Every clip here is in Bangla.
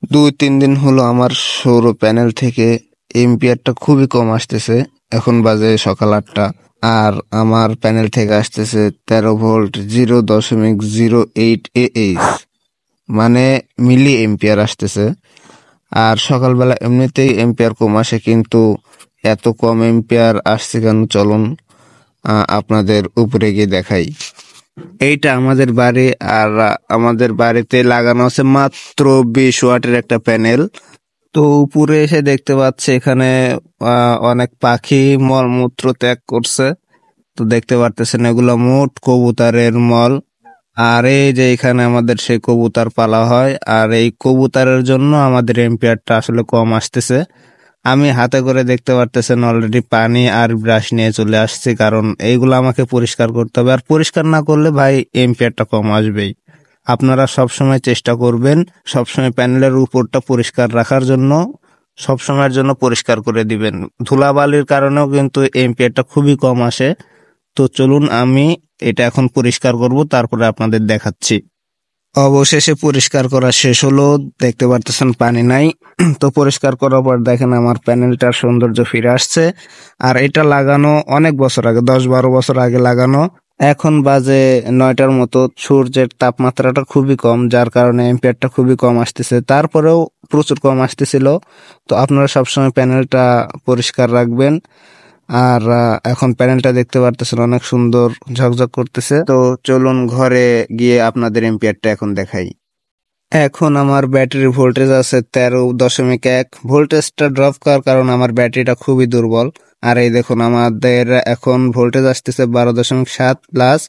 2-3 দিন হলো আমার সৌর প্যানেল থেকে এম্পিয়ারটা খুবই কম আসতেছে। এখন বাজে সকাল 8টা, আর আমার প্যানেল থেকে আসতেছে 13 ভোল্ট 0.08 AH, মানে মিলি এম্পিয়ার আসতেছে। আর সকালবেলা এমনিতেই এম্পিয়ার কম আসে, কিন্তু এত কম এম্পিয়ার আসছে কেন চলুন আপনাদের উপরে গিয়ে দেখাই। এইটা আমাদের বাড়ি, আর আমাদের বাড়িতে লাগানো আছে মাত্র 20 ওয়াটের একটা প্যানেল। তো উপরে এসে দেখতে পাচ্ছি এখানে অনেক পাখি মলমূত্র ত্যাগ করছে। তো দেখতে পারতেছেন এগুলো মোট কবুতরের মল। আর এই যে এখানে আমাদের সেই কবুতর পালা হয়, আর এই কবুতরের জন্য আমাদের এম্পিয়ারটা আসলে কম আসতেছে। আমি হাতে করে দেখতে পারতেছেন অলরেডি পানি আর ব্রাশ নিয়ে চলে আসছি, কারণ এইগুলো আমাকে পরিষ্কার করতে হবে। আর পরিষ্কার না করলে ভাই এম্পিয়ারটা কম আসবেই। আপনারা সবসময় চেষ্টা করবেন সবসময় প্যানেলের উপরটা পরিষ্কার রাখার জন্য, সবসময়ের জন্য পরিষ্কার করে দিবেন। ধুলাবালির কারণেও কিন্তু এম্পিয়ারটা খুবই কম আসে। তো চলুন আমি এটা এখন পরিষ্কার করব, তারপরে আপনাদের দেখাচ্ছি। অবশেষে পরিষ্কার করা শেষ হলো, দেখতে পারতেছেন পানি নাই। তো পরিষ্কার করার পর দেখেন আমার প্যানেলটার সৌন্দর্য ফিরে আসছে। আর এটা লাগানো অনেক বছর আগে, 10-12 বছর আগে লাগানো। এখন বাজে 9টার মতো। সূর্যের তাপমাত্রাটা খুবই কম, যার কারণে এম্পিয়ারটা খুবই কম আসতেছে, তারপরেও প্রচুর কম আসতেছিল। তো আপনারা সবসময় প্যানেলটা পরিষ্কার রাখবেন। আর এখন প্যানেলটা দেখতে পারতেছেন অনেক সুন্দর ঝকঝক করতেছে। তো চলুন ঘরে গিয়ে আপনাদের এম্পিয়ারটা এখন দেখাই। এখন আমার ব্যাটারি ভোল্টেজ আছে 13.1। ভোল্টেজটা ড্রপ করার কারণ আমার ব্যাটারিটা খুবই দুর্বল। আর এই দেখুন আমাদের এখন ভোল্টেজ আসতেছে 12.7 প্লাস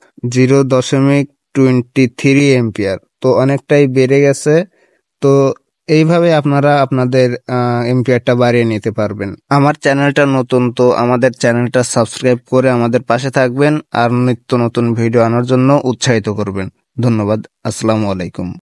0.23 এম্পিয়ার। তো অনেকটাই বেড়ে গেছে। তো এইভাবে আপনারা আপনাদের এম্পিয়ারটা বাড়িয়ে নিতে পারবেন। আমার চ্যানেলটা নতুন, তো আমাদের চ্যানেলটা সাবস্ক্রাইব করে আমাদের পাশে থাকবেন আর নিত্য নতুন ভিডিও আনার জন্য উৎসাহিত করবেন। ধন্যবাদ। আসসালামু আলাইকুম।